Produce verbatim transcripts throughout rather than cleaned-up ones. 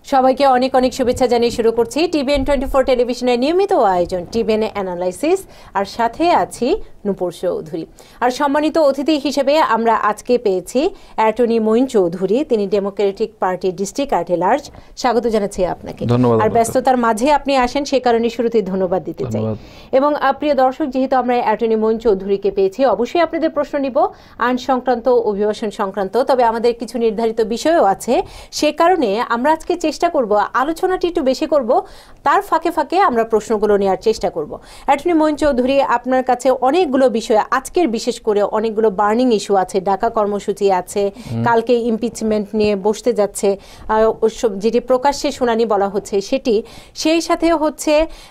সবাইকে অনেক অনেক শুভেচ্ছা জানিয়ে শুরু করছি টিভিএন টোয়েন্টি ফোর টেলিভিশনের নিয়মিত আয়োজন টিভিএন অ্যানালাইসিস, আর সাথে আছি নূপুর চৌধুরী। আর সম্মানিত অতিথি হিসেবে আমরা আজকে পেয়েছি অ্যাটর্নি মঈন চৌধুরী, তিনি ডেমোক্রেটিক পার্টির ডিস্ট্রিক্ট অ্যাটলার্জ। স্বাগত জানাচ্ছি আপনাকে। আর ব্যস্ততার মাঝে আপনি আসেন, সে কারণে শুরুতেই ধন্যবাদ দিতে চাই। এবং প্রিয় দর্শক, যেহেতু আমরা অ্যাটর্নি মঈন চৌধুরীকে পেয়েছি, অবশ্যই আপনাদের প্রশ্ন নিব আইন সংক্রান্ত, অভিবাসন সংক্রান্ত, তবে আমাদের কিছু নির্ধারিত বিষয়ও আছে। সে কারণে আমরা আজকে চেষ্টা করব আলোচনাটি একটু বেশি করব, তার ফাঁকে ফাঁকে আমরা প্রশ্নগুলো নেওয়ার চেষ্টা করব। অ্যাটর্নি মঈন চৌধুরী, আপনার কাছে অনেকগুলো বিষয়, আজকের বিশেষ করে অনেকগুলো বার্নিং ইস্যু আছে, ঢাকা কর্মসূচি আছে, কালকে ইমপিচমেন্ট নিয়ে বসতে যাচ্ছে, যেটি প্রকাশ্যে শুনানি বলা হচ্ছে সেটি, সেই সাথে হচ্ছে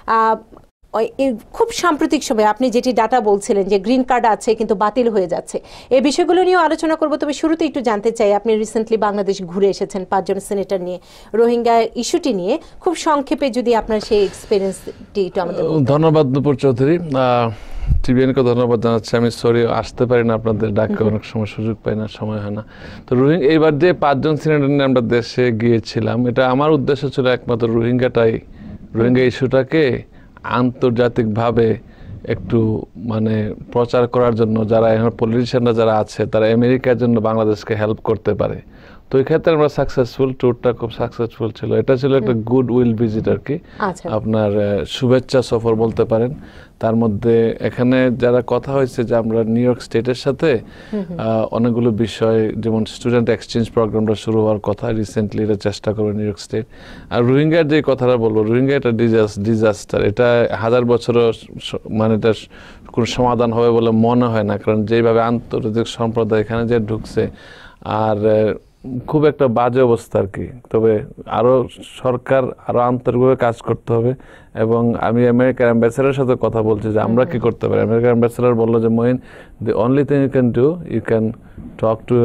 খুব সাম্প্রতিক সময়ে আপনি যেটি ডাটা বলছিলেন যে গ্রিন কার্ড আছে কিন্তু বাতিল হয়ে যাচ্ছে, এই বিষয়গুলো নিয়েও আলোচনা করব। তবে শুরুতে একটু জানতে চাই, আপনি রিসেন্টলি বাংলাদেশ ঘুরে এসেছেন পাঁচজন সিনেটর নিয়ে, রোহিঙ্গা ইস্যুটি নিয়ে খুব সংক্ষেপে যদি আপনার সেই এক্সপিরিয়েন্সটি একটু আমাদের। ধন্যবাদ নূপুর চৌধুরী, টিভিএনকে ধন্যবাদ জানাচ্ছি। আমি সরি আসতে পারি না আপনাদের ডাকে, অনেক সময় সুযোগ পাই না, সময় হয় না। তো রোহিঙ্গা এইবার যে পাঁচজন সিনেটর নিয়ে আমরা দেশে গিয়েছিলাম, এটা আমার উদ্দেশ্য ছিল একমাত্র রোহিঙ্গাটাই, রোহিঙ্গা ইস্যুটাকে আন্তর্জাতিকভাবে একটু মানে প্রচার করার জন্য, যারা এখন পলিটিশিয়ানরা যারা আছে তারা আমেরিকার জন্য বাংলাদেশকে হেল্প করতে পারে। তো এই ক্ষেত্রে আমরা সাকসেসফুল, ট্যুরটা খুব সাকসেসফুল ছিল। এটা ছিল একটা গুড উইল ভিজিট আর কি, আপনার শুভেচ্ছা সফর বলতে পারেন। তার মধ্যে এখানে যারা কথা হয়েছে যে আমরা নিউ ইয়র্ক স্টেটের সাথে অনেকগুলো বিষয়, যেমন স্টুডেন্ট এক্সচেঞ্জ প্রোগ্রামটা শুরু হওয়ার কথা, রিসেন্টলি এটা চেষ্টা করবে নিউ ইয়র্ক স্টেট। আর রোহিঙ্গার যে কথাটা বলবো, রোহিঙ্গা এটা ডিজাস্টার, এটা হাজার বছরও মানে এটা কোনো সমাধান হবে বলে মনে হয় না, কারণ যেভাবে আন্তর্জাতিক সম্প্রদায় এখানে যে ঢুকছে, আর খুব একটা বাজে অবস্থা আর কি। তবে আরও সরকার আরও আন্তরিকভাবে কাজ করতে হবে। এবং আমি আমেরিকার অ্যাম্বাসেডারের সাথে কথা বলছি যে আমরা কি করতে পারি। আমেরিকার অ্যাম্বাসেডার বললো যে Moin, the only thing you can do, you can talk to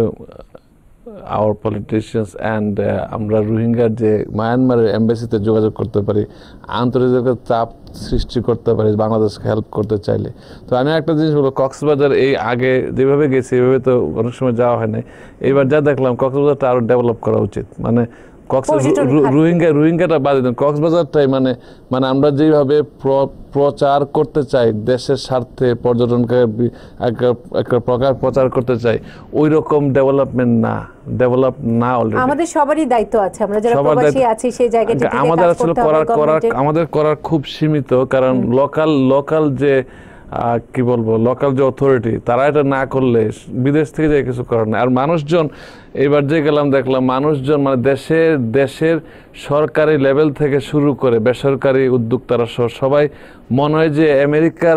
our politicians and আমরা রোহিঙ্গার যে মায়ানমারের এম্বাসিতে যোগাযোগ করতে পারি, আন্তর্জাতিক চাপ সৃষ্টি করতে পারি বাংলাদেশকে হেল্প করতে চাইলে। তো আমি একটা জিনিস বলবো, কক্সবাজার এই আগে যেভাবে গেছি এভাবে তো অনেক সময় যাওয়া হয় নাই। এইবার যা দেখলাম কক্সবাজারটা আরও ডেভেলপ করা উচিত। মানে রোহিঙ্গা রোহিঙ্গাটা বাদে দেন, কক্সবাজারটাই মানে মানে আমরা যেভাবে প্রচার করতে চাই দেশের স্বার্থে, পর্যটনকে একটা প্রকার প্রচার করতে চাই, ওই রকম ডেভেলপমেন্ট না, ডেভেলপ না অলরেডি। আমাদের সবারই দায়িত্ব আছে, আমরা যারা প্রবাসী আছি সেই জায়গাটা থেকে আমাদের আসলে করার করার আমাদের করার খুব সীমিত, কারণ লোকাল লোকাল যে কি বলবো লোকাল যে অথরিটি, তারা এটা না করলে বিদেশ থেকে যে কিছু করার না। আর মানুষজন, এবার যে গেলাম দেখলাম মানুষজন মানে দেশের দেশের সরকারি লেভেল থেকে শুরু করে বেসরকারি উদ্যোক্তারা সহ সবাই মনে হয় যে আমেরিকার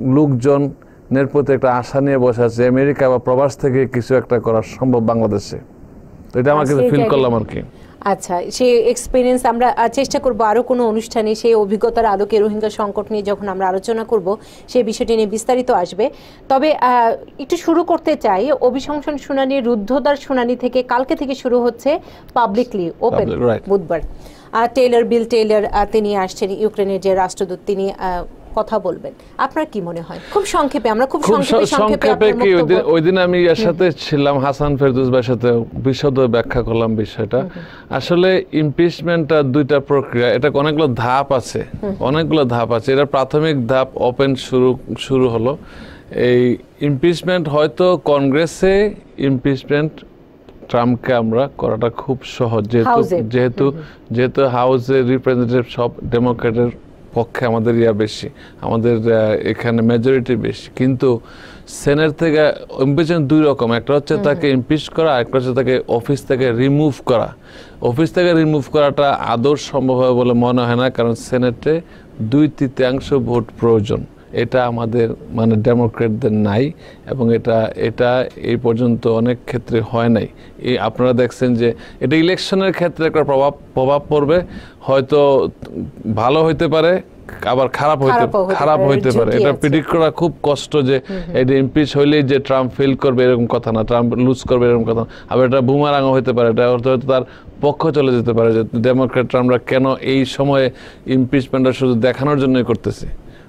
লোকজনের প্রতি একটা আশা নিয়ে বসে আছে, আমেরিকা বা প্রবাস থেকে কিছু একটা করা সম্ভব বাংলাদেশে। তো এটা আমার কাছে ফিল করলাম আর কি। আচ্ছা, সেই এক্সপিরিয়েন্স আমরা চেষ্টা করব আরও কোনো অনুষ্ঠানে সেই অভিজ্ঞতার আলোকে রোহিঙ্গা সংকট নিয়ে যখন আমরা আলোচনা করব সেই বিষয়টি নিয়ে বিস্তারিত আসবে। তবে একটু শুরু করতে চাই, অভিশংসন শুনানি, রুদ্ধদ্বার শুনানি থেকে কালকে থেকে শুরু হচ্ছে পাবলিকলি ওপেন বুধবার। টেইলর, বিল টেইলর তিনি আসছেন, ইউক্রেনের যে রাষ্ট্রদূত, তিনি কথা বলবেন। আপনার কি মনে হয় খুব সংক্ষেপে? আমরা খুব সংক্ষেপে কি, ওই দিন আমি এর সাথে ছিলাম, হাসান ফেরদৌস ভাইয়ের সাথে বিশদ ব্যাখ্যা করলাম বিষয়টা। আসলে ইমপিচমেন্টটা দুইটা প্রক্রিয়া, এটা অনেকগুলো ধাপ আছে, অনেকগুলো ধাপ আছে। এটা প্রাথমিক ধাপ ওপেন শুরু শুরু হলো। এই ইমপিচমেন্ট হয়তো কংগ্রেসে ইমপিচমেন্ট ট্রাম্পকে আমরা করাটা খুব সহজ, যেহেতু যেহেতু যেহেতু হাউসে রিপ্রেজেন্টেটিভ সব ডেমোক্রেটের পক্ষে আমাদের ইয়া বেশি, আমাদের এখানে মেজরিটি বেশি। কিন্তু সেনেট থেকে ইমপিচমেন্ট দুই রকম, একটা হচ্ছে তাকে ইমপিচ করা, একটা হচ্ছে তাকে অফিস থেকে রিমুভ করা। অফিস থেকে রিমুভ করাটা আদৌ সম্ভব হবে বলে মনে হয় না, কারণ সেনেটে দুই তৃতীয়াংশ ভোট প্রয়োজন। এটা আমাদের মানে ডেমোক্রেটদের নাই, এবং এটা এটা এই পর্যন্ত অনেক ক্ষেত্রে হয় নাই। এই আপনারা দেখছেন যে এটা ইলেকশনের ক্ষেত্রে একটা প্রভাব প্রভাব পড়বে, হয়তো ভালো হইতে পারে, আবার খারাপ হইতে খারাপ হইতে পারে। এটা প্রেডিক্ট করা খুব কষ্ট যে এটা ইমপিচ হইলেই যে ট্রাম্প ফেল করবে এরকম কথা না, ট্রাম্প লুজ করবে এরকম কথা। আবার এটা বুমারাঙ্গ হইতে পারে, এটা হয়তো তার পক্ষ চলে যেতে পারে যে ডেমোক্রেটরা আমরা কেন এই সময়ে ইমপিচমেন্টটা শুধু দেখানোর জন্যই করতেছি।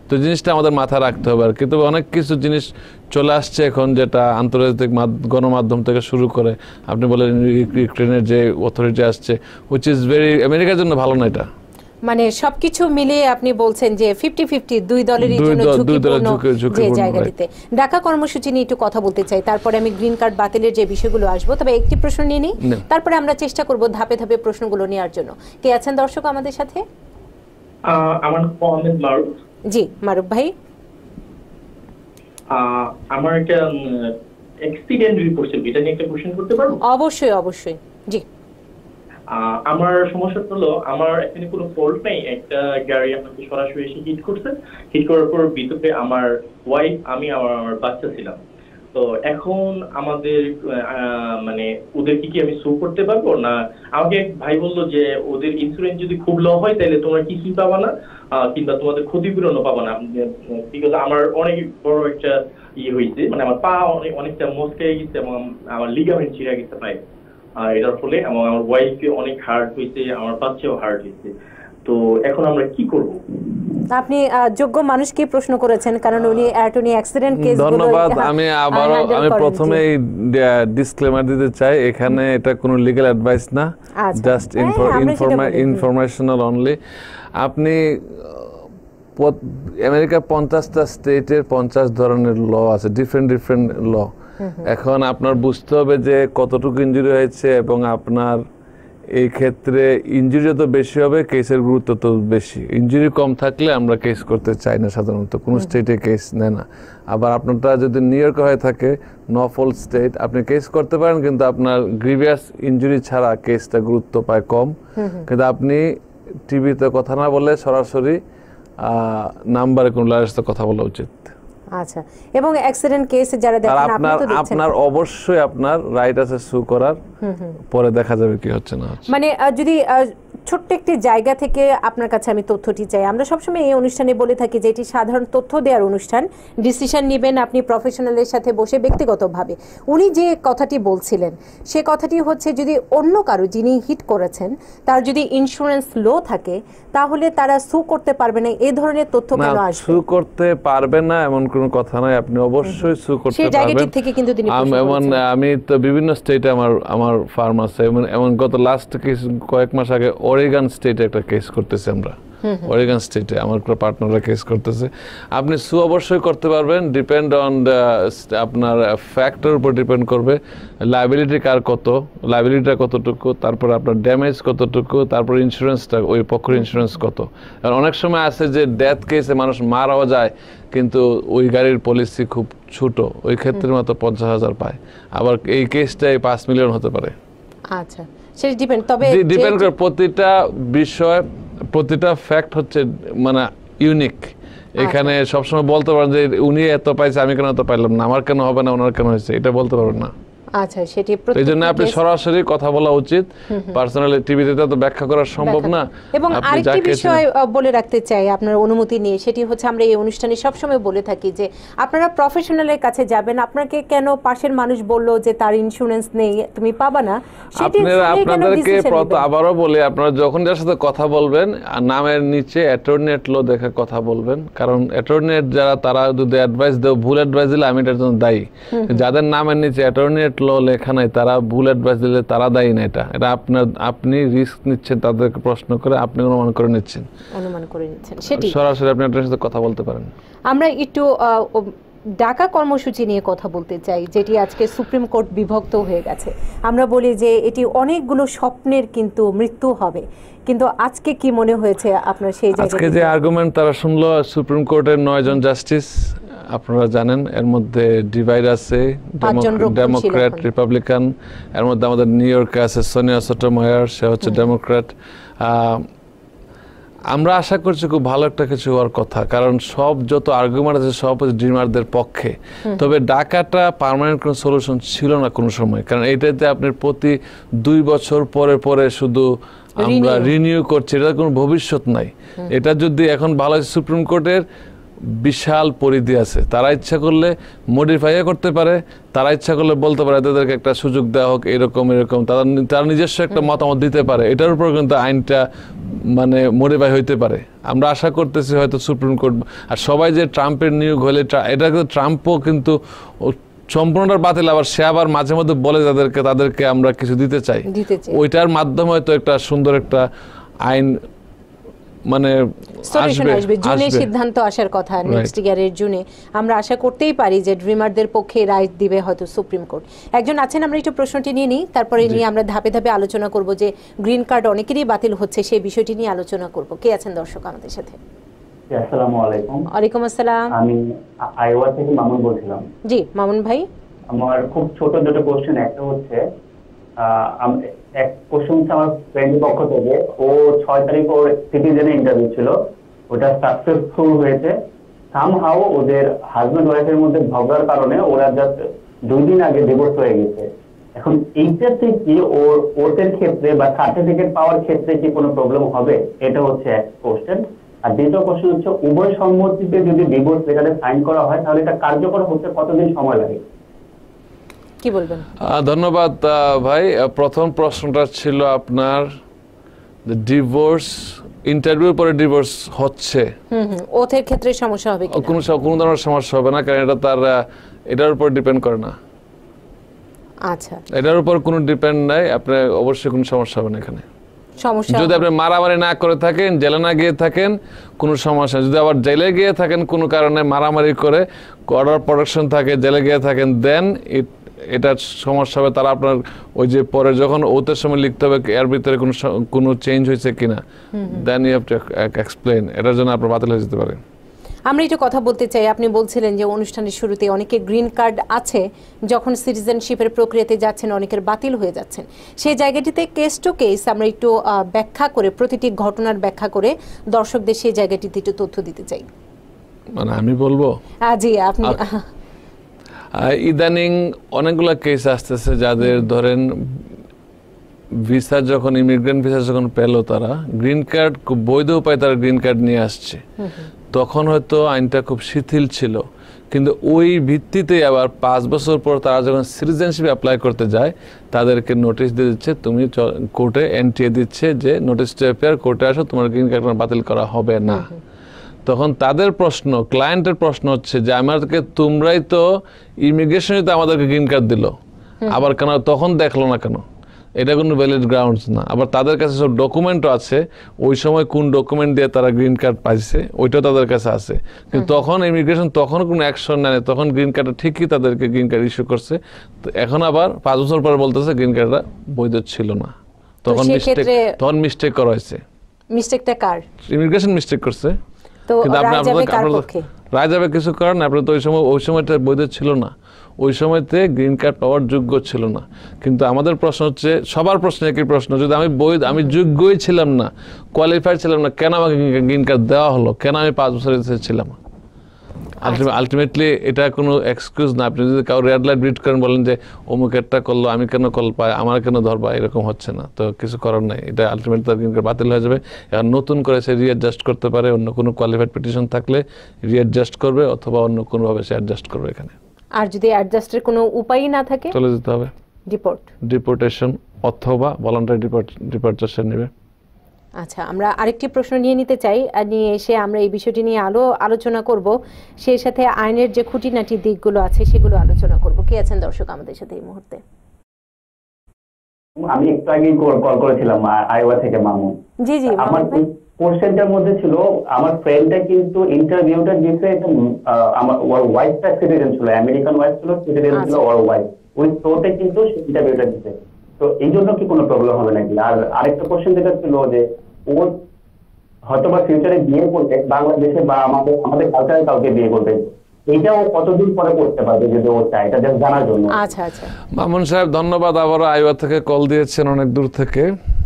তো জিনিসটা আমাদের মাথায় রাখতে হবে আর কি। তবে অনেক কিছু জিনিস চলে আসছে এখন, যেটা আন্তর্জাতিক গণমাধ্যম থেকে শুরু করে আপনি বলেন ইউক্রেনের যে অথরিটি আসছে, হুইচ ইজ ভেরি, আমেরিকার জন্য ভালো না এটা। মানে সবকিছু মিলিয়ে আপনি বলছেন যে ফিফটি ফিফটি দুই দলেরই জন্য ঝুঁকিপূর্ণ যে জায়গাটিতে। ঢাকা কর্মসূচি নিয়ে একটু কথা বলতে চাই, তারপরে আমি গ্রিন কার্ড বাতিলের যে বিষয়গুলো আসবো। তবে একটি প্রশ্ন নিয়ে নিই, তারপরে আমরা চেষ্টা করব ধাপে ধাপে প্রশ্নগুলো নেওয়ার জন্য। কে আছেন দর্শক আমাদের সাথে? আমার নাম আহমেদ মারুফ। জি মারুফ ভাই, আমার একটা এক্সিডেন্ট রিপোর্ট ছিল, এটা নিয়ে একটা কোশ্চেন করতে পারবো? অবশ্যই অবশ্যই। জি, আমার সমস্যা হলো আমার এখানে কোনো ফল্ট নাই, একটা গাড়ি আমাকে সরাসরি এসে হিট করছে, হিট করার পর ভিতরে আমার ওয়াইফ, আমি আমার আমার বাচ্চা ছিলাম। তো এখন আমাদের মানে ওদের কি কি আমি সু করতে পারবো না? আমাকে এক ভাই বললো যে ওদের ইন্স্যুরেন্স যদি খুব লো হয় তাহলে তোমরা কিছুই পাবা না, কিংবা তোমাদের ক্ষতিপূরণও পাবা না, বিকজ আমার অনেক বড় একটা ইয়ে হয়েছে, মানে আমার পা অনেক অনেকটা মচকে গেছে এবং আমার লিগামেন্ট ছিঁড়ে গেছে পায়ে এটার ফলে, এবং আমার ওয়াইফকে অনেক হার্ট হয়েছে, আমার বাচ্চাও হার্ট হয়েছে। তো এখন আমরা কি করব? আপনি যোগ্য মানুষকে প্রশ্ন করেছেন, কারণ উনি অ্যাটর্নি অ্যাক্সিডেন্ট কেস। ধন্যবাদ। আমি আবারও আমি প্রথমেই ডিসক্লেমার দিতে চাই, এখানে এটা কোনো লিগ্যাল অ্যাডভাইস না, জাস্ট ইনফরমেশনাল অনলি। আপনি আমেরিকার পঞ্চাশটা স্টেটের পঞ্চাশ ধরনের ল আছে, ডিফারেন্ট ডিফারেন্ট ল। এখন আপনার বুঝতে হবে যে কতটুকু ইনজুরি হয়েছে, এবং আপনার এই ক্ষেত্রে ইনজুরি যত বেশি হবে কেসের গুরুত্ব তো বেশি। ইনজুরি কম থাকলে আমরা কেস করতে চাই না, সাধারণত কোনো স্টেটে কেস নেয় না। আবার আপনারটা যদি নিউ ইয়র্ক হয়ে থাকে, নফল স্টেট, আপনি কেস করতে পারেন, কিন্তু আপনার গ্রিভিয়াস ইনজুরি ছাড়া কেসটা গুরুত্ব পায় কম। কিন্তু আপনি টিভিতে কথা না বলে সরাসরি নাম্বারে কোন লয়ারের সাথে কথা বলা উচিত। আচ্ছা, এবং অ্যাক্সিডেন্ট কেস যারা দেখেন, আপনার আপনার অবশ্যই আপনার রাইট আছে সু করার, পরে দেখা যাবে কি হচ্ছে না হচ্ছে। মানে যদি ছোট্ট একটি জায়গা থেকে আপনার কাছে আমি তথ্যটি চাই। আমরা সবসময় এই অনুষ্ঠানে বলে থাকি যে এটি সাধারণ তথ্য দেওয়ার অনুষ্ঠান, ডিসিশন নেবেন আপনি প্রফেশনালের সাথে বসে ব্যক্তিগতভাবে। উনি যে কথাটি বলছিলেন সে কথাটি হচ্ছে, যদি অন্য কারো যিনি হিট করেছেন তার যদি ইন্স্যুরেন্স লো থাকে তাহলে তারা সু করতে পারবে না, এই ধরনের তথ্য কেন আসবে? সু করতে পারবে না এমন কোনো কথা নয়, আপনি অবশ্যই সু করতে পারবেন। সেই জায়গাটি থেকে কিন্তু তিনি এমন আমি তো বিভিন্ন স্টেটে আমার আমার ফার্ম আছে, এমন এমন গত লাস্ট কয়েক মাস আগে অরেগন স্টেটে একটা কেস করতেছি আমরা, অরেগন স্টেটে আমার পার্টনাররা কেস করতেছে। আপনি সু অবশ্যই করতে পারবেন, ডিপেন্ড অন আপনার ফ্যাক্টর উপর ডিপেন্ড করবে, লাইবিলিটি কার কত, লাইবিলিটিটা কতটুকু, তারপর আপনার ড্যামেজ কতটুকু, তারপর ইন্স্যুরেন্সটা ওই পক্ষের ইন্স্যুরেন্স কত। কারণ অনেক সময় আছে যে ডেথ কেসে মানুষ মারাও যায়, কিন্তু ওই গাড়ির পলিসি খুব ছোট, ওই ক্ষেত্রে মাত্র পঞ্চাশ হাজার পায়। আবার এই কেসটাই পাঁচ মিলিয়ন হতে পারে। আচ্ছা, সেটা ডিপেন্ড, তবে ডিপেন্ড করে প্রতিটা বিষয়, প্রতিটা ফ্যাক্ট হচ্ছে মানে ইউনিক। এখানে সবসময় বলতে পারেন যে উনি এত পাইছে আমি কেন এত পাইলাম না, আমার কেন হবে না, ওনার কেন হয়েছে, এটা বলতে পারবেন না। আচ্ছা, সেটি এই জন্য আপনি সরাসরি কথা বলা উচিত, পার্সোনালি টিভিতে তো ব্যাখ্যা করা সম্ভব না। এবং আরেকটি বিষয় বলে রাখতে চাই আপনার অনুমতি নিয়ে, সেটি হচ্ছে আমরা এই অনুষ্ঠানে সবসময় বলে থাকি যে আপনারা প্রফেশনালের কাছে যাবেন, আপনাকে কেন পাশের মানুষ বললো যে তার ইন্স্যুরেন্স নেই তুমি পাবা না, সেটি আপনাদেরকে আবারও বলি, আপনারা যখন যার সাথে কথা বলবেন নামের নিচে অ্যাটর্নি এট ল দেখে কথা বলবেন, কারণ অ্যাটর্নি এট যারা তারা যদি অ্যাডভাইস দেয়, ভুল অ্যাডভাইস দিলে আমি এটার জন্য দায়ী। যাদের নামের নিচে অ্যাটর্নি এট ল লেখা নাই তারা ভুল অ্যাডভাইস দিলে তারা দায়ী না। এটা এটা আপনার আপনি রিস্ক নিচ্ছেন, তাদেরকে প্রশ্ন করে আপনি অনুমান করে নিচ্ছেন, অনুমান করে নিচ্ছেন, সেটি সরাসরি আপনি আপনার সাথে কথা বলতে পারেন। আমরা একটু ঢাকা কর্মসূচি নিয়ে কথা বলতে চাই, যেটি আজকে সুপ্রিম কোর্ট বিভক্ত হয়ে গেছে। আমরা বলি যে এটি অনেকগুলো স্বপ্নের কিন্তু মৃত্যু হবে, কিন্তু আজকে কি মনে হয়েছে আপনার সেই জায়গায়? আজকে যে আর্গুমেন্ট তারা শুনলো, সুপ্রিম কোর্টের নয় জন জাস্টিস, আপনারা জানেন এর মধ্যে ডিভাইড আছে, ডেমোক্র্যাট রিপাবলিকান, এর মধ্যে আমাদের নিউ ইয়র্কে আছে সোনিয়া সোটোমায়ার, সে হচ্ছে ডেমোক্র্যাট। আমরা আশা করছি খুব ভালো একটা কিছু হওয়ার কথা, কারণ সব যত আর্গুমেন্ট আছে সব ড্রিমারদের পক্ষে। তবে ঢাকাটা পার্মানেন্ট কোনো সলিউশন ছিল না কোনো সময়, কারণ এইটাতে আপনি প্রতি দুই বছর পরে পরে শুধু আমরা রিনিউ করছি, এটা কোনো ভবিষ্যৎ নাই। এটা যদি এখন ভালো সুপ্রিম কোর্টের বিশাল পরিধি আছে। তারা ইচ্ছা করলে মডিফাইও করতে পারে, তারা ইচ্ছা করলে বলতে পারে তাদেরকে একটা সুযোগ দেওয়া হোক, এরকম এরকম তারা তারা নিজস্ব একটা মতামত দিতে পারে। এটার উপর কিন্তু আইনটা মানে মডিফাই হইতে পারে। আমরা আশা করতেছি হয়তো সুপ্রিম কোর্ট, আর সবাই যে ট্রাম্পের নিয়োগ হলে এটা কিন্তু ট্রাম্পও কিন্তু সম্পূর্ণটা বাতিল, আবার সে আবার মাঝে মধ্যে বলে তাদেরকে তাদেরকে আমরা কিছু দিতে চাই, ওইটার মাধ্যমে হয়তো একটা সুন্দর একটা আইন মানে সলিউশন আসবে। জুনে সিদ্ধান্ত আসার কথা, নেক্সট ইয়ারের জুনে। আমরা আশা করতেই পারি যে ড্রিমারদের পক্ষে রায় দিবে হয়তো সুপ্রিম কোর্ট। একজন আছেন, আমরা একটু প্রশ্নটি নিয়ে নিই, তারপরে নিয়ে আমরা ধাপে ধাপে আলোচনা করব যে গ্রিন কার্ড অনেকেরই বাতিল হচ্ছে, সেই বিষয়টি নিয়ে আলোচনা করব। কে আছেন দর্শক আমাদের সাথে? আসসালামু আলাইকুম। ওয়ালাইকুম আসসালাম। আমি আইওয়া থেকে মামুন বলছিলাম। জি মামুন ভাই। আমার খুব ছোট দুটো কোশ্চেন। একটা হচ্ছে এক কোশ্চেন হচ্ছে আমার ফ্রেন্ডের পক্ষ থেকে, ও ছয় তারিখ ওর সিটিজেন ইন্টারভিউ ছিল, ওটা সাকসেসফুল হয়েছে। সামহাও ওদের হাজব্যান্ড ওয়াইফের মধ্যে ঝগড়ার কারণে ওরা জাস্ট দুই দিন আগে ডিভোর্স হয়ে গেছে। এখন এইটাতে কি ওর ওদের ক্ষেত্রে বা সার্টিফিকেট পাওয়ার ক্ষেত্রে কি কোনো প্রবলেম হবে? এটা হচ্ছে এক কোশ্চেন। আর দ্বিতীয় কোশ্চেন হচ্ছে উভয় সম্মতিতে যদি ডিভোর্স লেটারে সাইন করা হয় তাহলে এটা কার্যকর হতে কতদিন সময় লাগে? কি বলবেন? ধন্যবাদ ভাই। প্রথম প্রশ্নটা ছিল আপনার ডিভোর্স ইন্টারভিউ পরে ডিভোর্স হচ্ছে, হুম হুম ওদের ক্ষেত্রে সমস্যা হবে কিনা? কোনো কোনো ধরনের সমস্যা হবে না, কারণ এটা তার এটার উপর ডিপেন্ড করে না। আচ্ছা, এটার উপর কোনো ডিপেন্ড নাই, আপনার অবশ্যই কোনো সমস্যা হবে না এখানে। সমস্যা যদি আপনি মারামারি না করে থাকেন, জেলে না গিয়ে থাকেন, কোনো সমস্যা। যদি আবার জেলে গিয়ে থাকেন কোনো কারণে মারামারি করে, অর্ডার প্রোটেকশন থাকে, জেলে গিয়ে থাকেন, দেন এটার সমস্যা হবে। তারা আপনার ওই যে পরে যখন ওতের সময় লিখতে হবে এর ভিতরে কোনো কোনো চেঞ্জ হয়েছে কিনা, then you have to explain. এটার জন্য আপনার বাতিল হয়ে যেতে পারে। আমরা একটু কথা বলতে চাই, আপনি বলছিলেন যে অনুষ্ঠানের শুরুতে অনেকে গ্রিন কার্ড আছে, যখন সিটিজেনশিপের প্রক্রিয়াতে যাচ্ছেন অনেকের বাতিল হয়ে যাচ্ছেন। সেই জায়গাটিতে কেস টু কেস আমরা একটু ব্যাখ্যা করে, প্রতিটি ঘটনার ব্যাখ্যা করে দর্শকদের সেই জায়গাটিতে একটু তথ্য দিতে চাই। মানে আমি বলবো জি আপনি। ইদানিং অনেকগুলো কেস আসতেছে যাদের ধরেন ভিসা যখন ইমিগ্রেন্ট ভিসা যখন পেল, তারা গ্রিন কার্ড খুব বৈধ উপায়ে তারা গ্রিন কার্ড নিয়ে আসছে, তখন হয়তো আইনটা খুব শিথিল ছিল, কিন্তু ওই ভিত্তিতে আবার পাঁচ বছর পর তারা যখন সিটিজেনশিপ অ্যাপ্লাই করতে যায় তাদেরকে নোটিশ দিয়ে দিচ্ছে, তুমি কোর্টে এনটিএ দিচ্ছে যে নোটিস টু অ্যাপিয়ার, কোর্টে আসো, তোমার গ্রিন কার্ড বাতিল করা হবে না। তখন তাদের প্রশ্ন, ক্লায়েন্টের প্রশ্ন হচ্ছে যে আমাদেরকে তোমরাই তো ইমিগ্রেশনে তো আমাদেরকে গ্রিন কার্ড দিল, আবার কেন তখন দেখলো না কেন? এটা কোনো ভ্যালিড গ্রাউন্ডস না। আবার তাদের কাছে সব ডকুমেন্টও আছে, ওই সময় কোন ডকুমেন্ট দিয়ে তারা গ্রিন কার্ড পাইছে ওইটাও তাদের কাছে আছে, কিন্তু তখন ইমিগ্রেশন তখন কোনো অ্যাকশন নেয়, তখন গ্রিন কার্ডটা ঠিকই তাদেরকে গ্রিন কার্ড ইস্যু করছে। তো এখন আবার পাঁচ বছর পরে বলতেছে গ্রিন কার্ডটা বৈধ ছিল না, তখন মিস্টেক তখন মিস্টেক করা হয়েছে। মিস্টেকটা কার? ইমিগ্রেশন মিস্টেক করছে। কিন্তু আপনি রায় যাবে কিছু কারণ আপনার তো ওই সময় ওই সময়টা বৈধ ছিল না, ওই সময়তে গ্রিন কার্ড পাওয়ার যোগ্য ছিল না। কিন্তু আমাদের প্রশ্ন হচ্ছে, সবার প্রশ্ন একই প্রশ্ন, যদি আমি বৈধ আমি যোগ্যই ছিলাম না, কোয়ালিফাইড ছিলাম না, কেন আমাকে গ্রিন কার্ড দেওয়া হলো? কেন আমি পাঁচ বছর ছিলাম? আলটিমেটলি এটা কোনো এক্সকিউজ না। আপনি যদি কাউ রেড লাইট রিড করেন, বলেন যে অমুক একটা করলো, আমি কেন কল পাই, আমার কেন ধরবা, এরকম হচ্ছে না, তো কিছু করার নাই। এটা আলটিমেটলি তার গ্রিন কার্ড বাতিল হয়ে যাবে। এখন নতুন করে সে রিঅ্যাডজাস্ট করতে পারে, অন্য কোনো কোয়ালিফাইড পিটিশন থাকলে রিঅ্যাডজাস্ট করবে, অথবা অন্য কোনোভাবে সে অ্যাডজাস্ট করবে এখানে। আর যদি অ্যাডজাস্টের কোনো উপায়ই না থাকে, চলে যেতে হবে ডিপোর্ট, ডিপোর্টেশন অথবা ভলান্টারি ডিপার্চার নেবে। আচ্ছা, আমরা আরেকটি প্রশ্ন নিয়ে নিতে চাই, আর নিয়ে এসে আমরা এই বিষয়টি নিয়ে আলো আলোচনা করব, সেই সাথে আইনের যে খুঁটিনাটি দিকগুলো আছে সেগুলো আলোচনা করব। কে আছেন দর্শক আমাদের সাথে এই মুহূর্তে? আমি একটু আগেই কল করেছিলাম আইওয়া থেকে মামুন। জি জি, আমার কোশ্চেনটার মধ্যে ছিল, আমার ফ্রেন্ডটা কিন্তু ইন্টারভিউটা দিতে, আমার ওর ওয়াইফটা সিটিজেন ছিল, আমেরিকান ওয়াইফ ছিল, সিটিজেন ছিল ওর ওয়াইফ, ওই শোতে কিন্তু ইন্টারভিউটা দিতে, তো এই জন্য কি কোনো প্রবলেম হবে নাকি? আর আরেকটা কোশ্চেন যেটা ছিল যে ওর হয়তো বা ফিউচারে বিয়ে করবে বাংলাদেশে বা আমাদের আমাদের কালচারে কাউকে বিয়ে করবে, এইটাও কতদিন পরে করতে পারবে যদি ও চায়, এটা জাস্ট জানার জন্য। আচ্ছা আচ্ছা, মামুন সাহেব ধন্যবাদ, আবার আইওয়া থেকে কল দিয়েছেন অনেক দূর থেকে।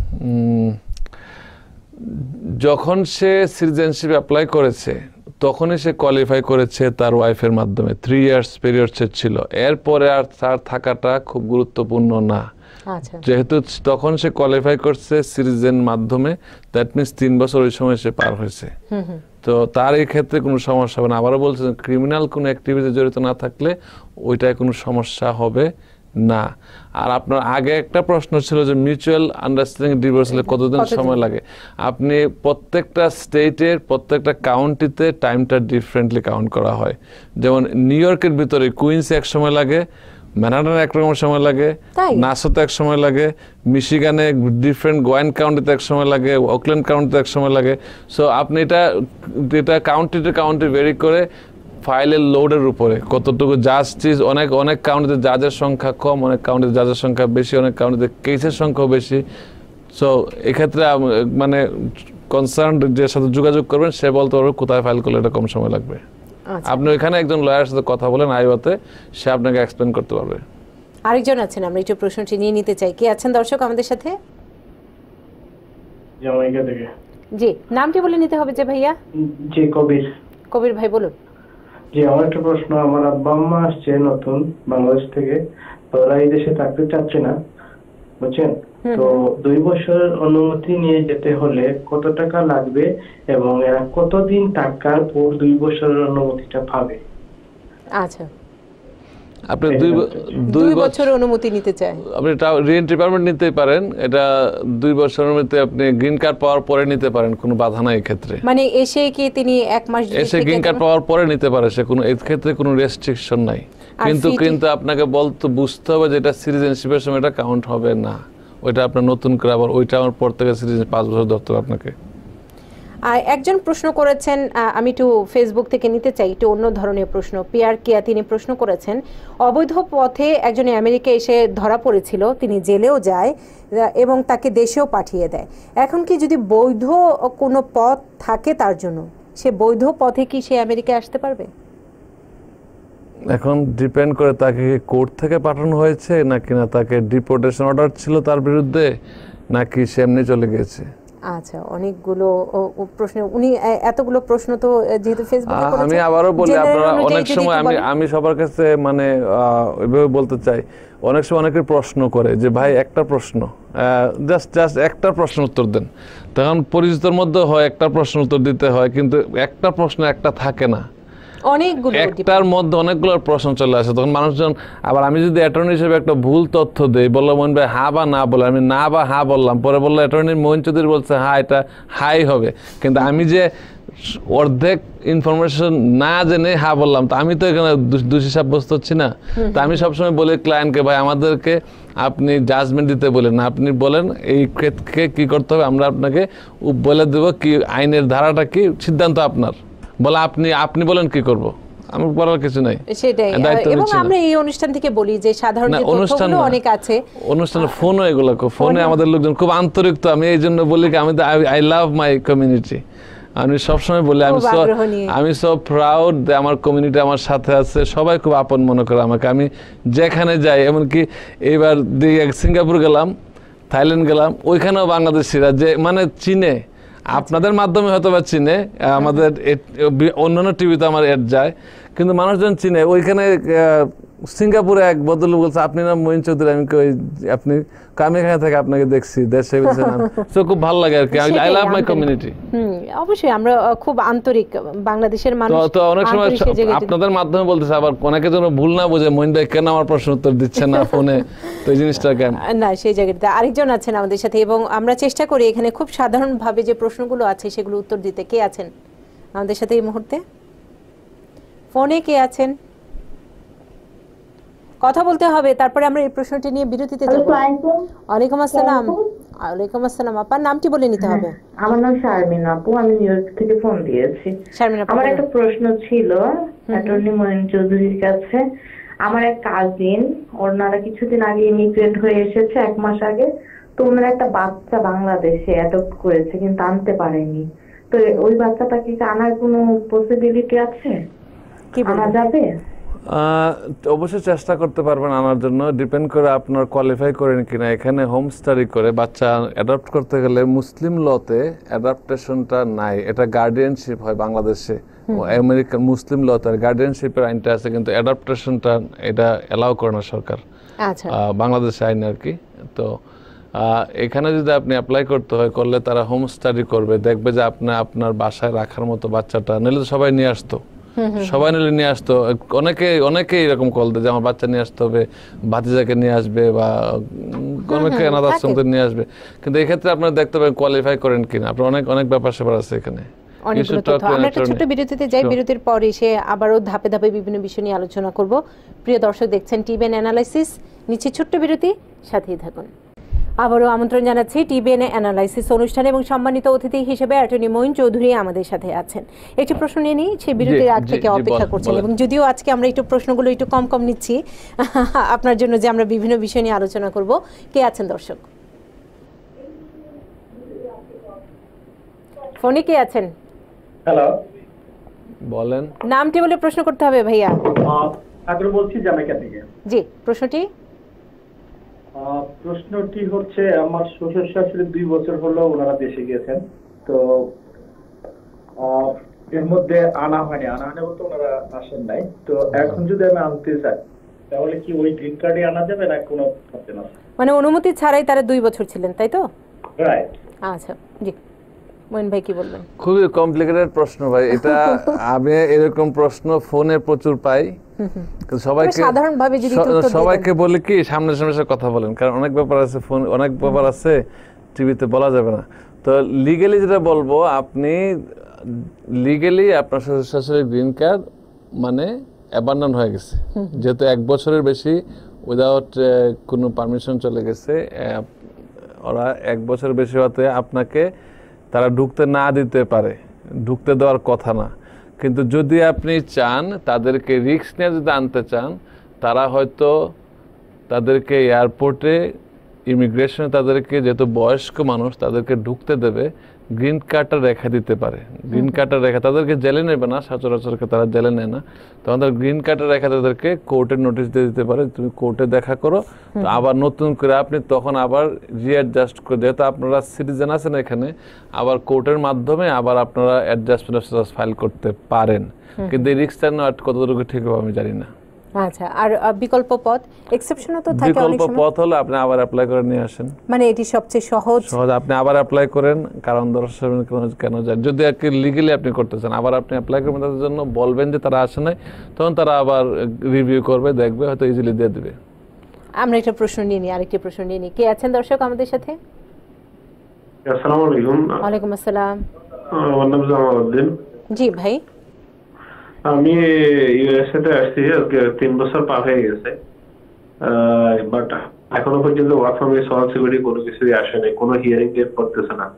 যখন সে সিটিজেনশিপ অ্যাপ্লাই করেছে তখনই সে কোয়ালিফাই করেছে তার ওয়াইফের মাধ্যমে, থ্রি ইয়ার্স পিরিয়ড ছিল, এরপরে আর তার থাকাটা খুব গুরুত্বপূর্ণ না। আচ্ছা যেহেতু তখন সে কোয়ালিফাই করছে সিটিজেন মাধ্যমে, দ্যাট মিনস তিন বছর ওই সময় সে পার হয়েছে। হুম হুম তো তার এই ক্ষেত্রে কোনো সমস্যা হবে না। আবারও বলছেন ক্রিমিনাল কোনো অ্যাক্টিভিটি জড়িত না থাকলে ওইটায় কোনো সমস্যা হবে না। আর আপনার আগে একটা প্রশ্ন ছিল যে মিউচুয়াল আন্ডারস্ট্যান্ডিং ডিভোর্স হলে কতদিন কতদিন? সময় লাগে। আপনি প্রত্যেকটা স্টেটের প্রত্যেকটা কাউন্টিতে টাইমটা ডিফারেন্টলি কাউন্ট করা হয়। যেমন নিউ ইয়র্কের ভিতরে কুইন্সে এক সময় লাগে, ম্যানহাটনে একরকম সময় লাগে, তাই? নাসোতে এক সময় লাগে, মিশিগানে ডিফারেন্ট গোয়াইন কাউন্টিতে এক সময় লাগে, অকল্যান্ড কাউন্টিতে এক সময় লাগে। সো আপনি এটা এটা কাউন্টি টু কাউন্টি ভেরি করে ফাইলের লোডের উপরে কতটুকু জাস্টিস, অনেক অনেক কাউন্টিতে জাজের সংখ্যা কম, অনেক কাউন্টিতে জাজের সংখ্যা বেশি, অনেক কাউন্টিতে কেসের সংখ্যাও বেশি। সো এক্ষেত্রে মানে কনসার্ন যে সাথে যোগাযোগ করবেন সে বলতে পারবে কোথায় ফাইল করলে এটা কম সময় লাগবে। আপনি ওইখানে একজন লয়ারের সাথে কথা বলেন আইওয়াতে, সে আপনাকে এক্সপ্লেন করতে পারবে। আরেকজন আছেন, আমরা একটু প্রশ্নটি নিয়ে নিতে চাই। কে আছেন দর্শক আমাদের সাথে? জামাইকা থেকে। জি, নামটি বলে নিতে হবে যে ভাইয়া। জি, কবির। কবির ভাই বলুন। জি, আমার একটা প্রশ্ন। আমার আব্বা আম্মা আসছে নতুন বাংলাদেশ থেকে, তো ওরা এই দেশে থাকতে চাচ্ছে না, বুঝছেন? তো দুই বছর অনুমতি নিয়ে যেতে হলে কত টাকা লাগবে এবং এরা কতদিন টাকার পর দুই বছরের অনুমতিটা পাবে? আচ্ছা, আপনি দুই ব- দুই দুই বছর বছর অনুমতি নিতে চায়। আপনি রিএন্ট্রি পারমিট নিতে পারেন। এটা দুই বছরের মধ্যে আপনি গ্রিন কার্ড পাওয়ার পরে নিতে পারেন, কোনো বাধা নাই এক্ষেত্রে। মানে এসে কি তিনি এক মাস যদি এসে থেকে গ্রিন কার্ড যান- পাওয়ার পরে নিতে পারে সে, কোনো এর ক্ষেত্রে কোনো রেস্ট্রিকশন নাই। আর কিন্তু ফিটি- কিন্তু আপনাকে বলতে বুঝতে হবে যে এটা সিটিজেনশিপের সময় এটা কাউন্ট হবে না। ওইটা আপনার নতুন করে আবার ওইটা আমার পর থেকে সিটিজেন পাঁচ বছর ধরতে হবে আপনাকে। আর একজন প্রশ্ন করেছেন, আহ, আমি একটু ফেসবুক থেকে নিতে চাই, একটু অন্য ধরনের প্রশ্ন। পিয়ার কিয়া তিনি প্রশ্ন করেছেন, অবৈধ পথে একজন আমেরিকা এসে ধরা পড়েছিল, তিনি জেলেও যায় আহ, এবং তাকে দেশেও পাঠিয়ে দেয়। এখন কি যদি বৈধ কোনো পথ থাকে তার জন্য, সে বৈধ পথে কি সে আমেরিকায় আসতে পারবে? এখন ডিপেন্ড করে তাকে কোর্ট থেকে পাঠানো হয়েছে নাকি না তাকে ডিপোর্টেশন অর্ডার ছিল তার বিরুদ্ধে, নাকি সে এমনি চলে গেছে। আচ্ছা, অনেকগুলো ও- ও প্রশ্ন, উনি এ- এতগুলো প্রশ্ন তো আহ, যেহেতু ফেসবুকে আ- করেছেন, আমি আবারও বলি, জেনারেল আপনারা অনুযায়ী অনেক যদি সময় একটু আমি বলেন। আমি সবার কাছে মানে আহ, ওইভাবে বলতে চাই, অনেক সময় অনেকে প্রশ্ন করে যে ভাই একটা প্রশ্ন, জাস্ট জাস্ট একটা প্রশ্ন উত্তর দেন। তখন পরিচিতর মধ্যে হয় একটা প্রশ্ন উত্তর দিতে হয়, কিন্তু একটা প্রশ্ন একটা থাকে না, অনেকগুলো একটার মধ্যে অনেকগুলো প্রশ্ন চলে আসে। তখন মানুষজন, আবার আমি যদি অ্যাটর্নি হিসেবে একটা ভুল তথ্য দেই, বললো মইন ভাই হা বা না বলে, আমি না বা হা বললাম, পরে বললো অ্যাটর্নি মইন চৌধুরী বলছে হা, এটা হাই হবে, কিন্তু আমি যে অর্ধেক ইনফরমেশন না জেনে হা বললাম, তো আমি তো এখানে দোষ- দোষী সাব্যস্ত হচ্ছি না। তো আমি সবসময় বলি ক্লায়েন্টকে, ভাই আমাদেরকে আপনি জাজমেন্ট দিতে বলেন না, আপনি বলেন এই ক্ষেত্রে কি করতে হবে, আমরা আপনাকে উ- বলে দেবো কি আইনের ধারাটা কি, সিদ্ধান্ত আপনার। বলে আপনি আপনি বলেন কি করব, আমি বলার কিছু নাই। সেটাই, দায়িত্ব এবং নিচ্ছি না। আমরা এই অনুষ্ঠান থেকে বলি যে সাধারণ না, যে অনুষ্ঠান তথ্যগুলো না। অনেক আছে, অনুষ্ঠানে ফোনও এগুলো ফোনে ফোনে- আমাদের লোকজন খুব আন্তরিক, তো আমি এই জন্য বলি কি, আমি আই লাভ মাই কমিউনিটি। আমি সবসময় বলি আমি খুব সো আগ্রহ নিয়ে। আমি সো প্রাউড যে আমার কমিউনিটি আমার সাথে আছে, সবাই খুব আপন মনে করে আমাকে। আমি যেখানে যাই, এমনকি এইবার দিকে সিঙ্গাপুর গেলাম, থাইল্যান্ড গেলাম, ওইখানেও বাংলাদেশিরা যে মানে চিনে, আপনাদের মাধ্যমে হয়তো বা চিনে, আমাদের এ- বি- অন্যান্য টিভিতে আমার এড যায়, কিন্তু মানুষজন চিনে। ওইখানে আহ, সিঙ্গাপুরে এক ভদ্রলোক বলছে, আপনি না মঈন চৌধুরী, আমি কই আপনি, আমি এখানে থেকে আপনাকে দেখছি দেশে, তো খুব ভালো লাগে আর কি। আই সেটাই, লাভ মাই আন্তরিক। কমিউনিটি। হুম, অবশ্যই আমরা আহ, খুব আন্তরিক, বাংলাদেশের তো মানুষ তো অনেক সময় আন্তরিক সে জায়গাটি- আপনাদের মাধ্যমে বলতেছে, আবার অনেকে যেন ভুল না বোঝে, মঈন ভাই কেন আমার প্রশ্ন উত্তর দিচ্ছে না ফোনে, তো এই জিনিসটা কেন। না, সেই জায়গাটিতে আরেকজন আছেন আমাদের সাথে, এবং আমরা চেষ্টা করি এখানে খুব সাধারণভাবে যে প্রশ্নগুলো আছে সেগুলো উত্তর দিতে। কে আছেন আমাদের সাথে এই মুহূর্তে ফোনে? কে আছেন? কথা বলতে হবে, তারপরে আমরা এই প্রশ্নটি নিয়ে বিরতিতে যাব। ওয়ালাইকুম আসসালাম। ওয়ালাইকুম আসসালাম, আপনার নামটি বলে নিতে হবে। আমার নাম শারমিন আপু, আমি নিউ ইয়র্ক থেকে ফোন দিয়েছি। শারমিন আপু, আমার বলুন। একটা প্রশ্ন ছিল অ্যাটর্নি মঈন চৌধুরীর কাছে। আমার এক কাজিন, ওনারা কিছুদিন আগে ইমিগ্রেন্ট হয়ে এসেছে, এক মাস আগে। তো ওনার একটা বাচ্চা বাংলাদেশে অ্যাডপ্ট করেছে, কিন্তু আনতে পারেনি। তো ওই বাচ্চাটাকে কি আনার কোনো পসিবিলিটি আছে? কি আনা বলবেন? যাবে? আহ, অবশ্যই চেষ্টা করতে পারবেন আনার জন্য, ডিপেন্ড করে আপনার কোয়ালিফাই করেন কিনা। এখানে হোম স্টাডি করে বাচ্চা অ্যাডপ্ট করতে গেলে মুসলিম লতে অ্যাডাপ্টেশনটা নাই, এটা গার্ডিয়ানশিপ হয় বাংলাদেশে। আমেরিকান মুসলিম লতে গার্ডিয়ানশিপের আইনটা আছে, কিন্তু অ্যাডাপ্টেশনটা এটা এলাও করে না সরকার। আচ্ছা বাংলাদেশ আইন আর কি। তো আহ, এখানে যদি আপনি অ্যাপ্লাই করতে হয় করলে তারা হোম স্টাডি করবে, দেখবে যে আপনি আপনার বাসায় রাখার মতো বাচ্চাটা, নাহলে তো সবাই নিয়ে আসতো, সবাই নিলে নিয়ে আসতো, অনেকে অনেকে এরকম কল দেয় যে আমার বাচ্চা নিয়ে আসতে হবে, ভাতিজাকে নিয়ে আসবে বা অনেকে অনাথ আশ্রম থেকে নিয়ে আসবে। কিন্তু এক্ষেত্রে আপনারা দেখতে পাবেন কোয়ালিফাই করেন কিনা, আপনার অনেক অনেক ব্যাপার স্যাপার আছে এখানে। অনেকগুলো তথ্য। আমরা একটা ছোট্ট বিরতিতে যাই, বিরতির পর এসে আবারও ধাপে ধাপে বিভিন্ন বিষয় নিয়ে আলোচনা করব। প্রিয় দর্শক, দেখছেন টিবিএন অ্যানালাইসিস, নিচে ছোট্ট বিরতি, সাথেই থাকুন। আবারও আমন্ত্রণ জানাচ্ছি টিবিএন অ্যানালাইসিস অনুষ্ঠানে এবং সম্মানিত অতিথি হিসেবে অ্যাটর্নি মঈন চৌধুরী আমাদের সাথে আছেন। একটি প্রশ্ন নিয়ে নিই, সেই বিরতির আগ থেকে অপেক্ষা করছেন, এবং যদিও আজকে আমরা একটু প্রশ্নগুলো একটু কম কম নিচ্ছি আপনার জন্য, যে আমরা বিভিন্ন বিষয় নিয়ে আলোচনা করব। কে আছেন দর্শক? ফোনে কে আছেন? হ্যালো, বলেন। নামটি বলে প্রশ্ন করতে হবে ভাইয়া। আগ্রহ বলছি জামাইকা থেকে। জি, প্রশ্নটি? প্রশ্নটি হচ্ছে, আমার শ্বশুর শাশুড়ি দুই বছর হলো ওনারা দেশে গিয়েছেন, তো এর মধ্যে আনা হয়নি, আনা হয়নি বলতে ওনারা আসেন নাই, তো এখন যদি আমি আনতে চাই তাহলে কি ওই গ্রিন কার্ডে আনা যাবে না কোনো হবে না? মানে অনুমতি ছাড়াই তারা দুই বছর ছিলেন, তাই তো? রাইট। আচ্ছা, জি মঈন ভাই কি বলবেন? খুবই কমপ্লিকেটেড প্রশ্ন ভাই এটা। আমি এরকম প্রশ্ন ফোনে প্রচুর পাই, সবাইকে সাধারণভাবে যদি সবাইকে বলি কি সামনে সামনে কথা বলেন, কারণ অনেক ব্যাপার আছে, ফোন অনেক ব্যাপার আছে টিভিতে বলা যাবে না। তো লিগ্যালি যেটা বলবো, আপনি লিগ্যালি আপনার শ্বশুর শাশুড়ির গ্রিন কার্ড মানে অ্যাবান্ডন হয়ে গেছে, যেহেতু এক বছরের বেশি উইদাউট কোনো পারমিশন চলে গেছে, ওরা এক বছরের বেশি হতে আপনাকে তারা ঢুকতে না দিতে পারে, ঢুকতে দেওয়ার কথা না। কিন্তু যদি আপনি চান তাদেরকে রিস্ক নিয়ে যদি আনতে চান, তারা হয়তো তাদেরকে এয়ারপোর্টে ইমিগ্রেশনে তাদেরকে, যেহেতু বয়স্ক মানুষ, তাদেরকে ঢুকতে দেবে, গ্রিন কার্ডটা রেখে দিতে পারে। গ্রিন কার্ডটা রেখে তাদেরকে জেলে নেবে না, সচরাচরকে তারা জেলে নেয় না, তখন তাদের গ্রিন কার্ডটা রেখে তাদেরকে কোর্টের নোটিশ দিয়ে দিতে পারে, তুমি কোর্টে দেখা করো, তো আবার নতুন করে আপনি তখন আবার রিঅ্যাডজাস্ট করে, যেহেতু আপনারা সিটিজেন আছেন এখানে, আবার কোর্টের মাধ্যমে আবার আপনারা অ্যাডজাস্টমেন্ট ফাইল করতে পারেন। কিন্তু এই রিস্কটা নেওয়া কতটুকু ঠিক হবে আমি জানি না। আচ্ছা, আর বিকল্প পথ এক্সেপশনও তো থাকে, অনেক বিকল্প পথ হলো আপনি আবার অ্যাপ্লাই করে নিয়ে আসেন, মানে এটি সবচেয়ে সহজ সহজ। আপনি আবার অ্যাপ্লাই করেন, কারণ দর্শক কেন যায়, যদি আর কি লিগ্যালি আপনি করতে চান, আবার আপনি অ্যাপ্লাই করবেন, তাদের জন্য বলবেন যে তারা আসে নাই, তখন তারা আবার রিভিউ করবে, দেখবে, হয়তো ইজিলি দিয়ে দেবে। আমরা একটা প্রশ্ন নিয়ে নিই, আরেকটি প্রশ্ন নিয়ে নিই। কে আছেন দর্শক আমাদের সাথে? আসসালামু আলাইকুম। ওয়ালাইকুম আসসালাম। আমার নাম জামালউদ্দিন। জি ভাই, আমি ইউএসএ তে আসছি আজকে তিন বছর পার হয়ে গেছে, বাট এখনো পর্যন্ত ওয়ার্ক ফ্রম সোশ্যাল সিকিউরিটি কোনো কিছুই আসে নাই, কোনো হিয়ারিং ডেট করতেছে না।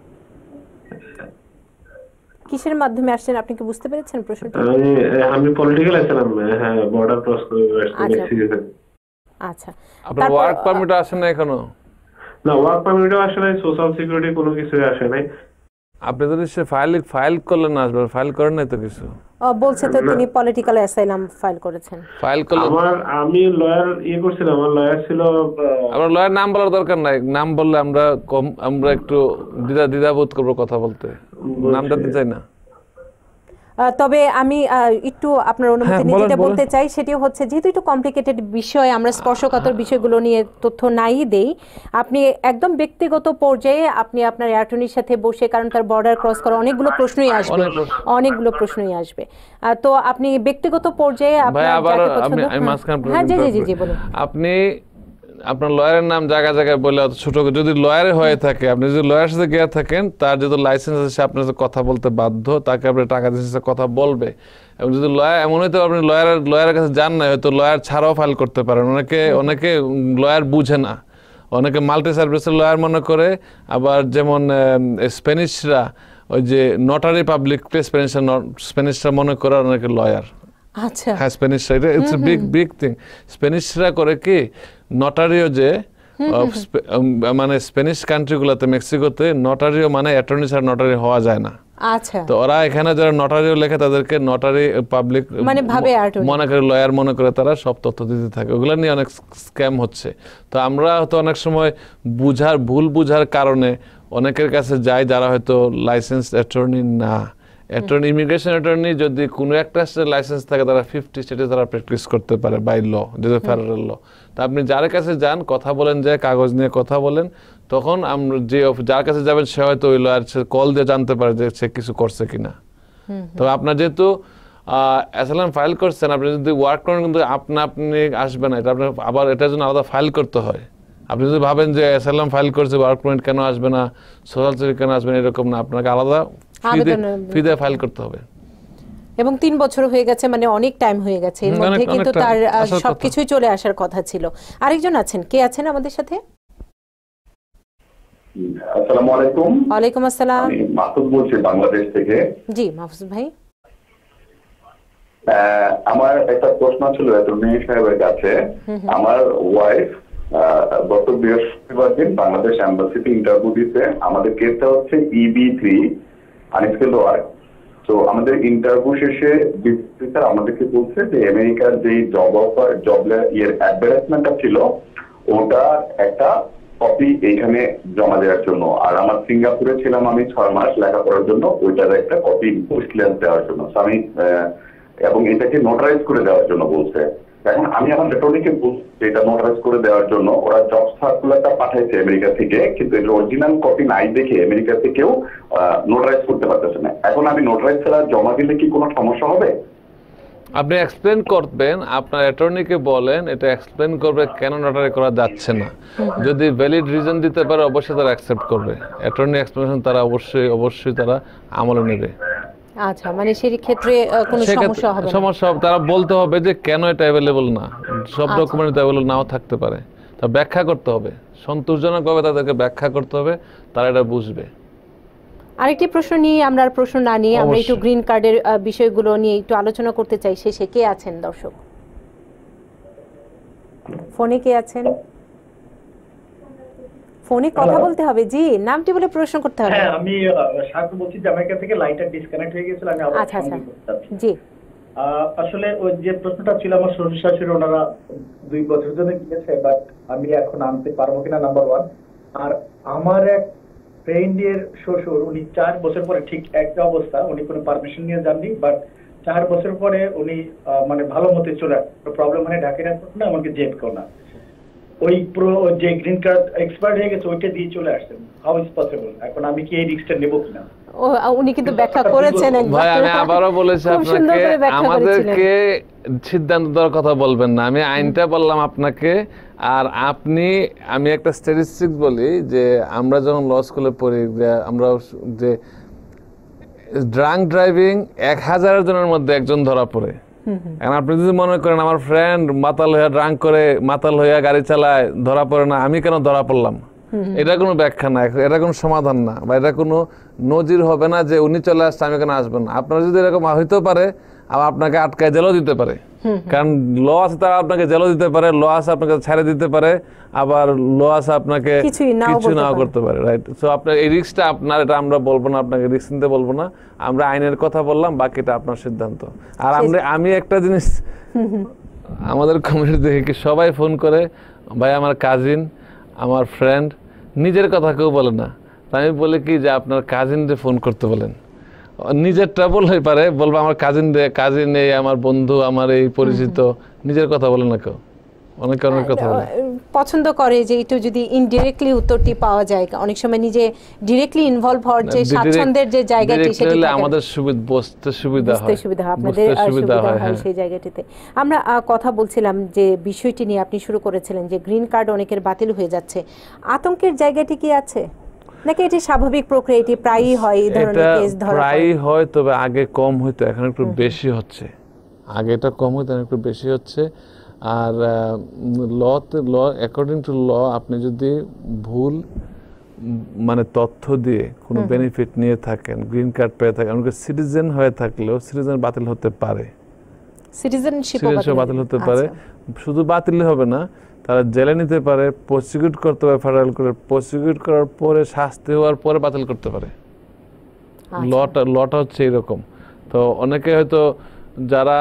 কিসের মাধ্যমে আসছেন আপনি কি বুঝতে পেরেছেন প্রশ্নটা? আমি আমি পলিটিক্যাল আসলাম, হ্যাঁ, বর্ডার ক্রস করে আসছি। আচ্ছা, আপনার ওয়ার্ক পারমিট আসে না এখনো? না, ওয়ার্ক পারমিটও আসে নাই, সোশ্যাল সিকিউরিটি কোনো কিছুই আসে নাই। আপনি যদি সে ফাইল ফাইল করলেন আসবেন, ফাইল করেন নাই তো কিছু? বলছে তো তিনি পলিটিক্যাল অ্যাসাইলাম ফাইল করেছেন। ফাইল করলে আমার, আমি লয়ার ইয়ে করছিলাম, আমার লয়ার ছিল। আমার লয়ার নাম বলার দরকার নাই, নাম বললে আমরা কম, আমরা একটু দ্বিধা দ্বিধাবোধ করবো কথা বলতে, নামটা দিতে চাই না। তবে আমি একটু আপনার অনুমতি নিয়ে যেটা বলতে চাই সেটি হচ্ছে, যেহেতু একটু কমপ্লিকেটেড বিষয়, আমরা স্পর্শকাতর বিষয়গুলো নিয়ে তথ্য নাই দেই, আপনি একদম ব্যক্তিগত পর্যায়ে আপনি আপনার অ্যাটর্নির সাথে বসে, কারণ তার বর্ডার ক্রস করা অনেকগুলো প্রশ্নই আসবে, অনেকগুলো প্রশ্নই আসবে, তো আপনি ব্যক্তিগত পর্যায়ে আপনার যাকে পছন্দ। হ্যাঁ, জি জি জি বলুন। আপনি আপনার লয়ারের নাম জায়গা জায়গায় বলে ছোট, যদি লয়ারে হয়ে থাকে, আপনি যদি লয়ারের সাথে গিয়ে থাকেন, তার যেহেতু লাইসেন্স আছে, আপনার সাথে কথা বলতে বাধ্য, তাকে আপনি টাকা দিয়ে কথা বলবে। এবং যদি লয়ার এমন হয়তো আপনি লয়ারের লয়ারের কাছে যান না, হয়তো লয়ার ছাড়াও ফাইল করতে পারেন। অনেকে অনেকে লয়ার বুঝে না, অনেকে মাল্টি সার্ভিসের লয়ার মনে করে, আবার যেমন স্প্যানিশরা ওই যে নটারি পাবলিক প্লেস, স্প্যানিশরা স্প্যানিশরা মনে করে অনেকে লয়ার। আচ্ছা, হ্যাঁ, স্প্যানিশরা, এটা it's a big big thing. স্প্যানিশরা করে কি, নটারিও যে মানে স্প্যানিশ কান্ট্রিগুলোতে, মেক্সিকোতে নটারিও মানে অ্যাটর্নি ছাড়া নটারি হওয়া যায় না। আচ্ছা, তো ওরা এখানে যারা নটারিও লেখে, তাদেরকে নটারি পাবলিক মানে ভাবে মনে করে, লয়ার মনে করে, তারা সব তথ্য দিতে থাকে। ওগুলো নিয়ে অনেক স্ক্যাম হচ্ছে। তো আমরা হয়তো অনেক সময় বুঝার ভুল বুঝার কারণে অনেকের কাছে যাই যারা হয়তো লাইসেন্স অ্যাটর্নি না, অ্যাটর্নি ইমিগ্রেশন অ্যাটর্নি যদি কোনো একটা স্টেটের লাইসেন্স থাকে তারা ফিফটি স্টেটে তারা প্র্যাকটিস করতে পারে বাই ল, যেটা ফেডারেল ল। তা আপনি যার কাছে যান, কথা বলেন, যে কাগজ নিয়ে কথা বলেন, তখন আমরা যে যার কাছে যাবেন সে হয়তো ওই লয়ার কল দিয়ে জানতে পারে যে সে কিছু করছে কিনা। তবে আপনার যেহেতু অ্যাসাইলাম ফাইল করছেন, আপনি যদি ওয়ার্ক করেন কিন্তু আপনা আপনি আসবে না, এটা আপনার আবার এটার জন্য আলাদা ফাইল করতে হয়। আপনি যদি ভাবেন যে অ্যাসাইলাম ফাইল করছে ওয়ার্ক পারমিট কেন আসবে না, সোশ্যাল সিকিউরিটি কেন আসবে না, এরকম না, আপনাকে আলাদা ফি দিয়ে ফাইল করতে হবে। এবং তিন বছর হয়ে গেছে, মানে অনেক টাইম হয়ে গেছে, এর মধ্যে কিন্তু তার সবকিছুই চলে আসার কথা ছিল। আরেকজন আছেন, কে আছেন আমাদের সাথে? আসসালামু আলাইকুম। ওয়ালাইকুম আসসালাম। আমি মাহফুজ বলছি বাংলাদেশ থেকে। জি মাহফুজ ভাই। আমার একটা প্রশ্ন ছিল অ্যাটর্নি সাহেবের কাছে। আমার ওয়াইফ গত বৃহস্পতিবার দিন বাংলাদেশ এম্বাসিতে ইন্টারভিউ দিতে। আমাদের কেসটা হচ্ছে ইবি থ্রি, আনস্কিলড ওয়ার্ক। তো আমাদের ইন্টারভিউ শেষে স্যার আমাদেরকে বলছে যে আমেরিকার যে জব অফার জব ইয়ের অ্যাডভার্টাইজমেন্টটা ছিল ওটা একটা কপি এইখানে জমা দেওয়ার জন্য, আর আমার সিঙ্গাপুরে ছিলাম আমি ছয় মাস লেখাপড়ার জন্য, ওইটার একটা কপি পোস্ট ক্লিয়ারেন্স দেওয়ার জন্য আমি, এবং এটাকে নোটারাইজ করে দেওয়ার জন্য বলছে। এখন আমি এখন অ্যাটর্নিকে বলছি এটা নোটারাইজ করে দেওয়ার জন্য ওরা জব সার্কুলারটা পাঠাইছে আমেরিকা থেকে, কিন্তু এর অরিজিনাল কপি নাই দেখে আমেরিকা থেকেও নোটারাইজ করতে পারতেছে না। এখন আমি নোটারাইজ ছাড়া জমা দিলে কি কোনো সমস্যা হবে? আপনি এক্সপ্লেন করবেন, আপনার অ্যাটর্নিকে বলেন, এটা এক্সপ্লেন করবে কেন নোটারি করা যাচ্ছে না। যদি ভ্যালিড রিজন দিতে পারে অবশ্যই তারা অ্যাকসেপ্ট করবে। অ্যাটর্নি এক্সপ্লেনেশন তারা অবশ্যই অবশ্যই তারা আমলে নেবে। আচ্ছা, মানে সেই ক্ষেত্রে কোনো সমস্যা হবে না? সমস্যা হবে, তারা বলতে হবে যে কেন এটা অ্যাভেলেবল না, সব ডকুমেন্ট অ্যাভেলেবল নাও থাকতে পারে, তা ব্যাখ্যা করতে হবে, সন্তোষজনকভাবে তাদেরকে ব্যাখ্যা করতে হবে, তারা এটা বুঝবে। আরেকটি প্রশ্ন নিয়ে আমরা আর প্রশ্ন না নিয়ে আমরা একটু গ্রিন কার্ডের বিষয়গুলো নিয়ে একটু আলোচনা করতে চাই। শেষে কে আছেন দর্শক? ফোনে কে আছেন? ফোনে কথা বলতে হবে। জি, নামটি বলে প্রশ্ন করতে হবে। হ্যাঁ, আমি স্বাগত বলছি, জামাইকা থেকে। লাইনটা ডিসকানেক্ট হয়ে গিয়েছিল, আমি আবার আচ্ছা আচ্ছা করতে জি। আসলে ওই যে প্রশ্নটা ছিল, আমার শ্বশুর শাশুড়ি ওনারা দুই বছর জন্য গিয়েছে, বাট আমি এখন আনতে পারবো কিনা, নাম্বার ওয়ান। আর আমার এক ফ্রেন্ডের শ্বশুর, উনি চার বছর পরে ঠিক একটা অবস্থা, উনি কোনো পারমিশন নিয়ে যাননি, বাট চার বছর পরে উনি মানে ভালো মতো চলে প্রবলেম মানে ঢাকায় না, এমনকি জেট করো না, ওই প্রো যে গ্রিন কার্ড এক্সপায়ার্ড হয়ে গেছে ওইটা দিয়ে চলে আসছেন। How is possible? এখন আমি কি এই রিস্কটা নেব কিনা? ও উনি কিন্তু ব্যাখ্যা করেছেন একবার। ভাই আমি আবারও বলেছি আপনাকে, আমাদেরকে সিদ্ধান্ত দেওয়ার কথা বলবেন না, আমি আইনটা বললাম আপনাকে। আর আপনি, আমি একটা স্ট্যাটিস্টিক্স বলি যে আমরা যখন ল স্কুলে পড়ি যে আমরা যে ড্রাঙ্ক ড্রাইভিং এক হাজারের জনের মধ্যে একজন ধরা পড়ে। এখন আপনি যদি মনে করেন আমার ফ্রেন্ড মাতাল হইয়া ড্রাঙ্ক করে মাতাল হইয়া গাড়ি চালায় ধরা পড়ে না, আমি কেন ধরা পড়লাম, এটা কোনো ব্যাখ্যা না, এটা কোনো সমাধান না, বা এটা কোনো নজির হবে না যে উনি চলে আসছে আমি কেন আসবো না। আপনার যদি এরকম হইতেও পারে, আবার আপনাকে আটকায় জেলও দিতে পারে, কারণ ল আছে তারা আপনাকে জেলও দিতে পারে, ল আছে আপনাকে ছেড়ে দিতে পারে, আবার ল আছে আপনাকে কিছু নাও করতে পারে, রাইট? সো আপনার এই রিস্কটা আপনার, এটা আমরা বলবো না, আপনাকে রিস্ক নিতে বলবো না, আমরা আইনের কথা বললাম, বাকিটা আপনার সিদ্ধান্ত। আর আমরা, আমি একটা জিনিস আমাদের কমিউনিটি দেখে সবাই ফোন করে, ভাই আমার কাজিন, আমার ফ্রেন্ড, নিজের কথা কেউ বলে না। আমি বলি কি যে আপনার কাজিনরে ফোন করতে বলেন, নিজেরটা বললেই পারে, বলবো আমার কাজিন রে, কাজিন এই আমার বন্ধু, আমার এই পরিচিত, নিজের কথা বলে না কেউ, অনেকে অনেক কথা বলে। পছন্দ করে যে একটু যদি ইনডিরেক্টলি উত্তরটি পাওয়া যায়, অনেক সময় নিজে ডিরেক্টলি ইনভলভ হওয়ার যে স্বাচ্ছন্দ্যের যে জায়গাটি, সেটি আমাদের সুবিধা, বুঝতে সুবিধা হয়, সুবিধা হয়, আপনাদের সুবিধা হয় সেই জায়গাটিতে। আমরা কথা বলছিলাম যে বিষয়টি নিয়ে আপনি শুরু করেছিলেন যে গ্রিন কার্ড অনেকের বাতিল হয়ে যাচ্ছে, আতঙ্কের জায়গাটি কি আছে নাকি এটি স্বাভাবিক প্রক্রিয়া? এটি প্রায়ই হয় এই ধরনের কেস, ধরা প্রায়ই হয়, তবে আগে কম হইতো, এখন একটু বেশি হচ্ছে। আগে এটা কম হইতো, এখন একটু বেশি হচ্ছে। আর লতে, ল অ্যাকর্ডিং টু ল, আপনি যদি ভুল মানে তথ্য দিয়ে কোনো বেনিফিট নিয়ে থাকেন, গ্রিন কার্ড পেয়ে থাকেন, এমনকি সিটিজেন হয়ে থাকলেও সিটিজেন বাতিল হতে পারে, সিটিজেনশিপ বাতিল হতে পারে। শুধু বাতিল হবে না, তারা জেলে নিতে পারে, প্রসিকিউট করতে পারে, ফেডারেল কোর্টে প্রসিকিউট করার পরে শাস্তি হওয়ার পরে বাতিল করতে পারে। লটা লটা হচ্ছে এরকম। তো অনেকে হয়তো যারা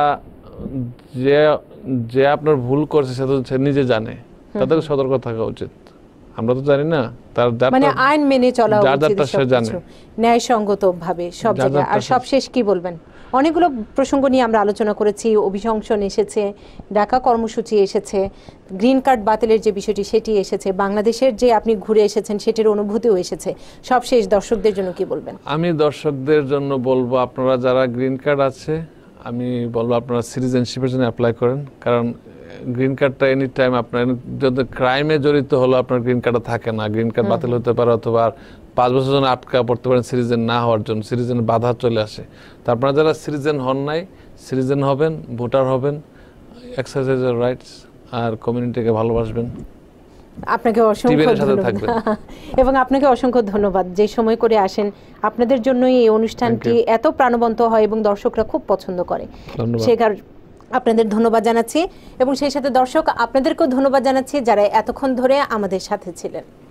যে যে আপনার ভুল করছে সেটা সে নিজে জানে, তাদেরকে সতর্ক থাকা উচিত। আমরা তো জানি না, তার যার মানে তার- আইন মেনে চলা যার উচিত যারটা সে জানে। সবকিছু, ন্যায়সঙ্গত ভাবে সব যার জায়গায়। আর যারটা সে- সবশেষ কি বলবেন? অনেকগুলো প্রসঙ্গ নিয়ে আমরা আলোচনা করেছি, অভিশংসন এসেছে, ঢাকা কর্মসূচি এসেছে, গ্রিন কার্ড বাতিলের যে বিষয়টি সেটি এসেছে, বাংলাদেশের যে আপনি ঘুরে এসেছেন সেটির অনুভূতিও এসেছে। সবশেষ দর্শকদের জন্য কি বলবেন? আমি দর্শকদের জন্য বলবো, আপনারা যারা গ্রিন কার্ড আছে, আমি বলবো আপনারা সিটিজেনশিপের জন্য অ্যাপ্লাই করেন, কারণ গ্রিন কার্ডটা এনি টাইম আপনার যদি ক্রাইমে জড়িত হলো আপনার গ্রিন কার্ডটা থাকে না, গ্রিন কার্ড বাতিল হতে পারে, অথবা পাঁচ বছর জন্য আটকা পড়তে পারেন সিটিজেন না হওয়ার জন্য, সিটিজেনের বাধা চলে আসে। তো আপনারা যারা সিটিজেন হন নাই, সিটিজেন হবেন, ভোটার হবেন, এক্সারসাইজ রাইটস, আর কমিউনিটিকে ভালোবাসবেন। আপনাকে অসংখ্য টিভির সাথে ধন্যবাদ থাকবেন। এবং আপনাকে অসংখ্য ধন্যবাদ যে সময় করে আসেন। আপনাদের জন্যই এই অনুষ্ঠানটি Thank you. এত প্রাণবন্ত হয় এবং দর্শকরা খুব পছন্দ করে, ধন্যবাদ। সে কারণে আপনাদের ধন্যবাদ জানাচ্ছি এবং সেই সাথে দর্শক আপনাদেরকেও ধন্যবাদ জানাচ্ছি যারা এতক্ষণ ধরে আমাদের সাথে ছিলেন।